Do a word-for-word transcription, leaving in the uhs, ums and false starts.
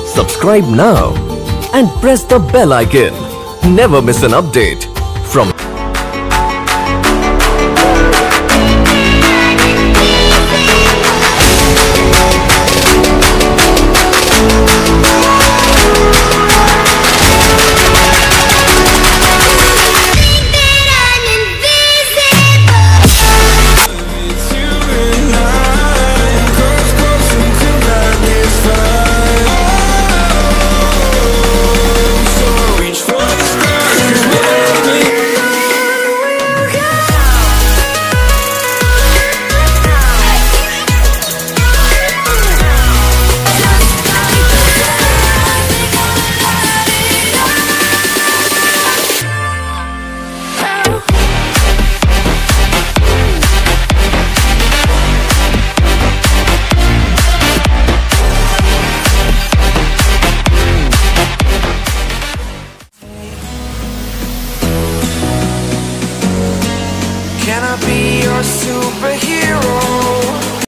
Subscribe now and press the bell icon. Never miss an update from Can I be your superhero?